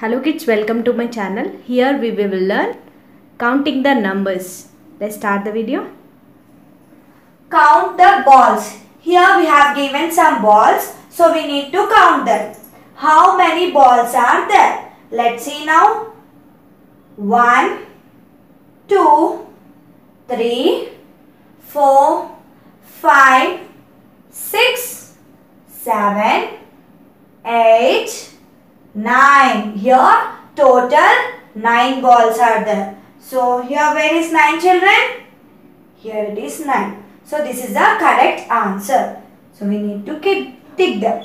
Hello kids, welcome to my channel. Here we will learn counting the numbers. Let's start the video. Count the balls. Here we have given some balls, so we need to count them. How many balls are there? Let's see now. 1, 2, 3, 4, 5, 6, 7, 8, 9. Here total 9 balls are there. So here where is 9 children? Here it is 9. So this is the correct answer. So we need to tick them.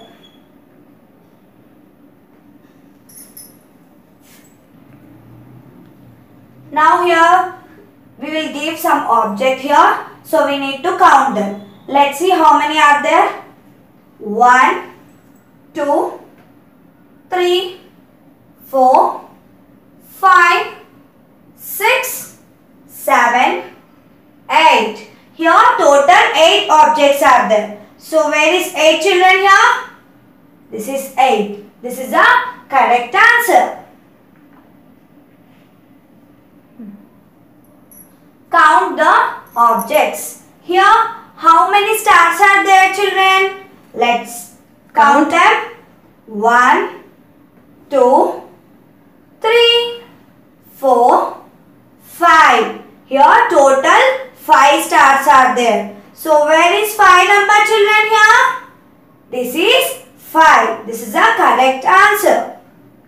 Now here we will give some object here. So we need to count them. Let's see how many are there. 1, 2, 3, 4, 5, 6, 7, 8. Here total 8 objects are there. So where is 8 children here? This is 8. This is the correct answer. Count the objects. Here how many stars are there children? Let's count them. 1, 2, 3, 4, 5. Here total 5 stars are there. So where is 5 number children here? This is 5. This is the correct answer.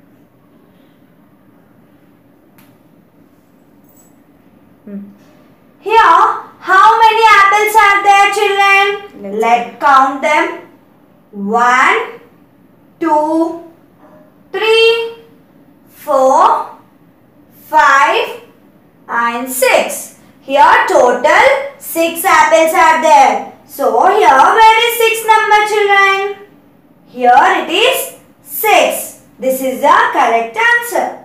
Here how many apples are there children? Let's count them. 1, 2, 3, 4, 5 and 6. Here total 6 apples are there. So here where is 6 number children? Here it is 6. This is the correct answer.